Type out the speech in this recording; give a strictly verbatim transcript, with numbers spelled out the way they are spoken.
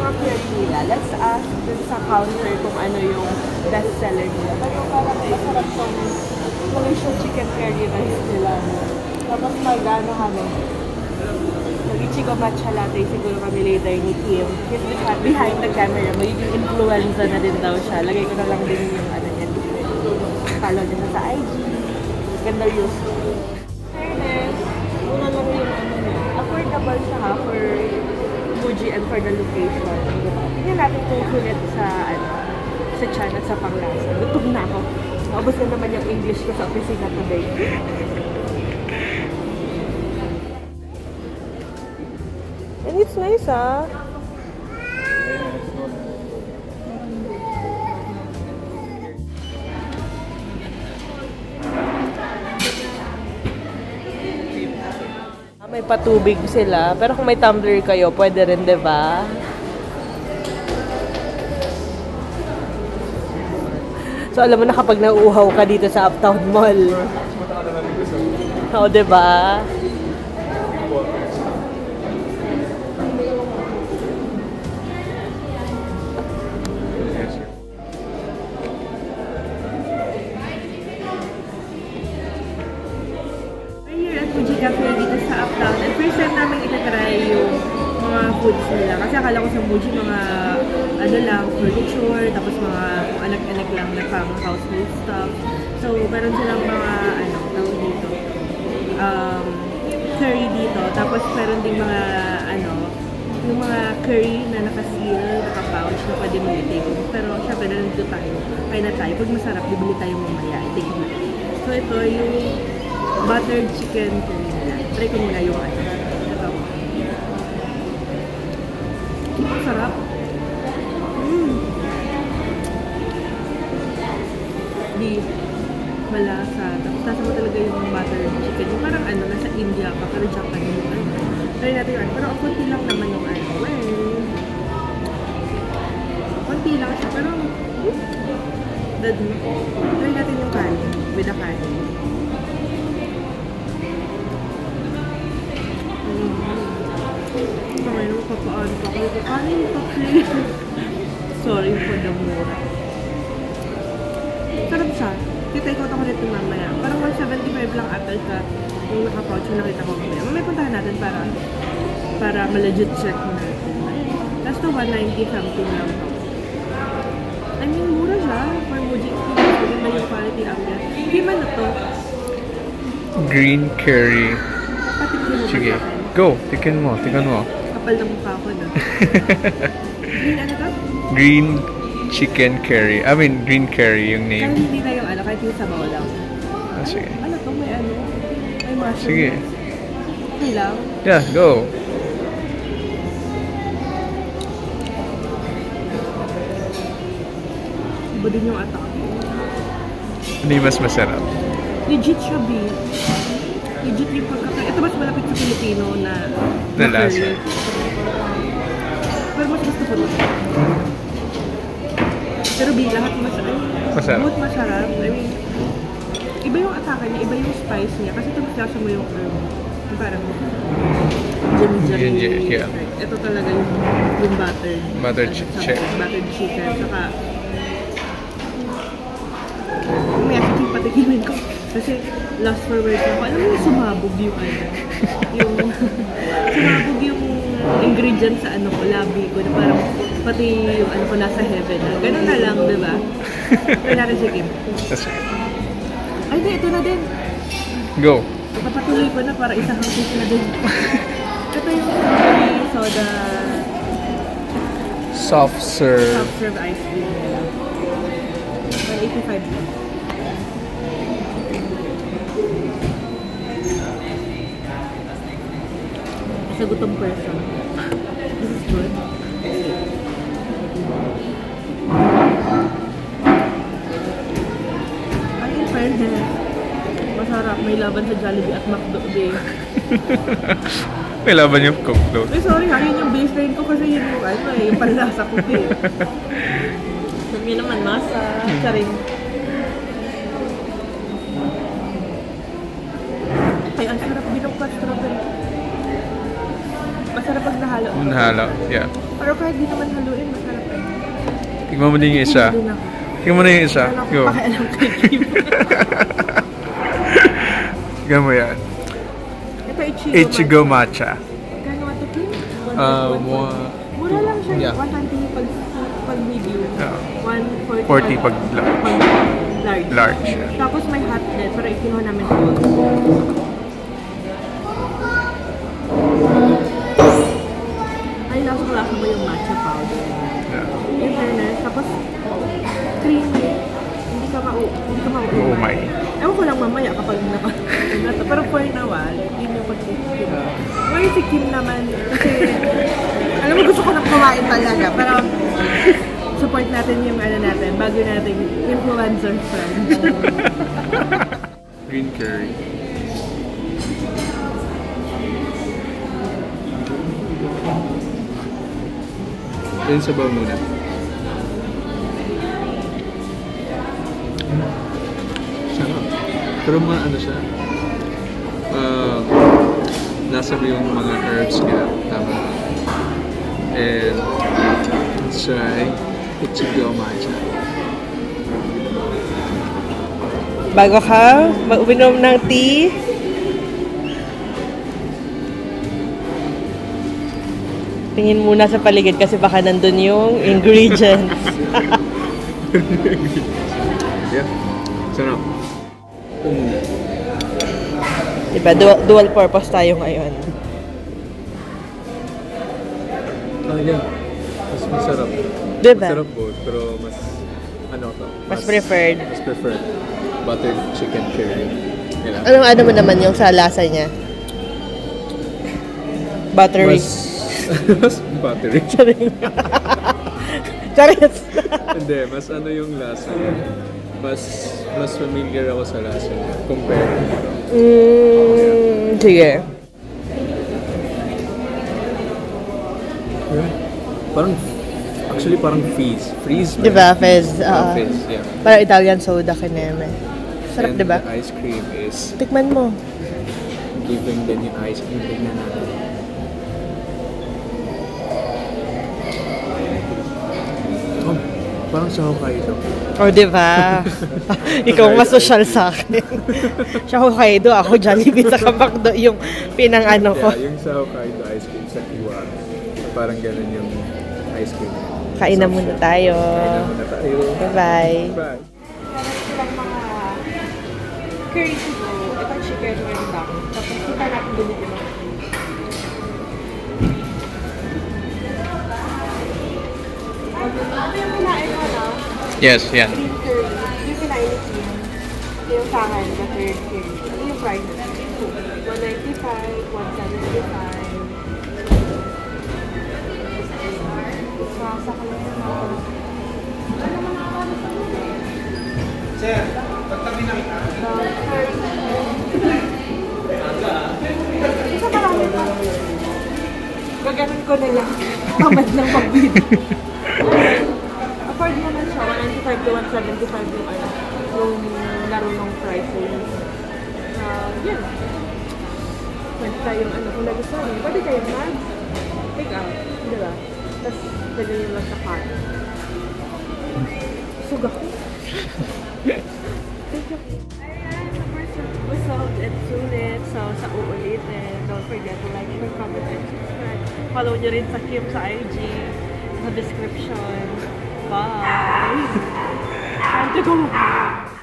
mga curry nila. Let's ask dun sa counter kung ano yung best seller nila. Pero parang masarap tong Malaysian chicken curry rice nila. Tapos mag-ano kami. Mag-ichigo matcha latte siguro kami later ni Kim. He's behind the camera. Magiging influencer na din daw siya. Lagay ko na lang din yung ano niya. Follow niya sa I G. Ganda yung fairness. Una lang yung ano niya. Affordable siya ha for Muji and for the location. Tingnan natin kung sulit sa ano sa chan at sa panglasa. Gutom na ako. Naubos na naman yung English ko sa opisina today. And it's nice ah. May patubig sila, pero kung may tumbler kayo, pwede rin, di ba? So, alam mo na kapag nauuhaw ka dito sa Uptown Mall. Oo, di ba? Muji Cafe dito sa Uptown. And first time namin itatry yung mga foods nila. Kasi akala ko sa Muji mga ano lang, furniture, tapos mga anak-anak lang na pang household stuff. So, meron silang mga ano, tawag dito. Um, curry dito. Tapos meron ding mga ano, yung mga curry na naka-seal, naka-pouch na pwede mo i-take. Pero syempre na nandito tayo. Kaya na tayo. Pag masarap, bibili tayo mamaya. I-take mo. So, ito yung buttered chicken curry nila. Try ko muna yung ano. Ito. Ang sarap. Mmm. Beef. Malasa. Tapos nasa mo talaga yung buttered chicken. Yung parang ano, nasa India pa, pero Japanese. Try natin yun. Pero ang konti lang naman yung ano. Well, konti lang siya. Pero, dad mo. Try natin yung kanin. With the kanin. Ngayon, papaan pa ko. Kanin pa please. Sorry for the mura. Sarap siya. Kita ikot ako nito mamaya. Parang one seventy-five lang apple ka. Yung naka-pouch yung nakita ko mamaya. Mamaya puntahan natin para para ma-legit check natin. Last to one ninety something lang. I mean, mura siya. For Muji experience, maganda yung quality ambience. Hindi man na to. Green curry. Patikin mo. Sige. Go. Tikin mo. Tikan mo. Kapal na mukha ko na. Green ano to? Green chicken curry. I mean, green curry yung Kahit name. hindi na yung ano, kahit yung sabaw lang. Ah, sige. Ano to? May ano? May mushroom. Sige. Okay lang. Yeah, go. Iba din yung atak. Hindi mas masarap. Legit siya, B. Legit yung pagkakain. Ito mas malapit sa Pilipino na Na lasa. Pero mas gusto ko ito. Pero B, lahat masarap. Masarap. Both masarap. I mean, iba yung atake niya, iba yung spice niya. Kasi ito mas lasa mo yung herb. Yung parang ginger. Ginger, yeah. Ito talaga yung, yung butter. Buttered chicken. Buttered chicken. Saka, may aking patikimin ko. Kasi last for words ako, alam mo yung sumabog yung ano, yung sumabog yung ingredient sa ano ko, labi ko, na parang pati yung ano ko nasa heaven. Ganun na lang, di ba? Kaya natin si Kim. Ay, di, ito na din. Go. Kapatuloy ko na para isang hangkis na din. Ito yung strawberry soda Soft serve. soft serve ice cream. one eighty-five lang. Sa gutom person. This is good. Ay, in fairness, masarap. May laban sa Jollibee at McDo din. May laban yung Coke float. Ay, sorry ha. Yun yung baseline ko kasi yun yung ano eh. Yung panlasa ko din. Sabi naman, masa. Charing. Ay, ang sarap binok ka strawberry. Masarap pag nahalo. Nahalo. Yeah. Pero kahit di naman haluin, masarap eh. Tignan mo din yung isa. Hindi din ako. Tignan mo na yung isa. Wala Go. akong pakialam kay Kim. Tignan mo yan. Ito, Ichigo, Ichigo matcha. Kano ito, Kim? Uh, mo- Mura lang siya. Yeah. one twenty pag, pag medium. Yeah. one forty forty pag la- pag large. large. Yeah. Tapos may hot din, pero ikinuha namin ito. Ay, lasa-lasa ba yung matcha powder? Yeah. In fairness, tapos creamy. Hindi ka mau hindi ka mau Oh my. Ewan ko lang mamaya kapag naka pero for now, ah, like, yun yung pag-Kim. Ngayon si Kim naman, kasi alam mo gusto ko nang kumain talaga, pero support natin yung ano natin, bago natin influencer friend. Green curry. Yan sa baw muna. Sarap. Pero mga ano siya, uh, nasa mo yung mga herbs niya, tama. And let's try Ichigo matcha. Bago ka mag-uminom ng tea, tingin muna sa paligid kasi baka nandun yung ingredients. Yeah, sarap. Um, Diba, dual, dual purpose tayo ngayon. ah, yeah. Mas masarap. Diba? Masarap both, pero mas, ano to? Mas preferred. Mas preferred. Buttered chicken curry. Kailangan. Anong ano mo naman yung sa lasa niya? Buttery. Mas, mas buttery. Charis! Hindi, mas ano yung lasa niya. Mas, mas familiar ako sa lasa niya. Compare dito. Mm, sige. Yeah. Parang, actually parang fizz. Freeze. Diba, Fez? Parang Oo. fizz, yeah. Parang Italian soda kineme. Sarap, And diba? the ice cream is Tikman mo. giving din yung ice cream. Tignan natin. Oh, parang sa Hokkaido. O, diba? Ikaw mas social sa akin. Siya Hokkaido, ako Jollibee sa Kamakdo yung pinang ano ko. Yeah, yung sa Hokkaido ice cream sa Kiwa. Parang ganun yung ice cream. Kain na muna tayo. Kain na muna tayo. Bye-bye. Bye. Meron mga curry to go. Ito chicken rendang. Tapos kita natin dito yung ano yung kinain mo, no? Yes, yan. Green curry. Yung kinain ni Kim. Ito yung sa akin, the third curry. Ano yung price? one ninety-five, one seventy-five. Sasakal na naman. Sir, pagtabi na kita. Isa marami pa. Gaganon ko na lang. Tamad ng pag-video. Afford mo na siya. one ninety-five to one seventy-five yung ano. Yung laro ng pricing. Uh, yun. Pwede tayong ano. Kung nagustuhan mo, pwede tayong mag-take out. Diba? Tapos, dali nyo lang sa cart. Suga ko. Thank you. Ayan, the first result and sulit. So, sa uulitin, don't forget to like, share, comment, and subscribe. Follow nyo rin sa Kim sa I G, sa description. Bye! Time to go home.